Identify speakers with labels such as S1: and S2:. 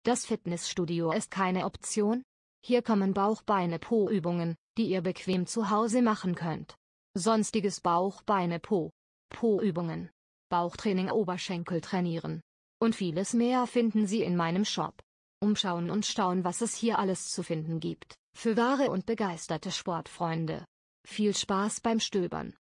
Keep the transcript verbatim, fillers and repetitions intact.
S1: Das Fitnessstudio ist keine Option? Hier kommen Bauch-Beine-Po-Übungen, die ihr bequem zu Hause machen könnt. Sonstiges Bauch-Beine-Po. Po-Übungen. Bauchtraining, Oberschenkel trainieren. Und vieles mehr finden Sie in meinem Shop. Umschauen und staunen, was es hier alles zu finden gibt, für wahre und begeisterte Sportfreunde. Viel Spaß beim Stöbern!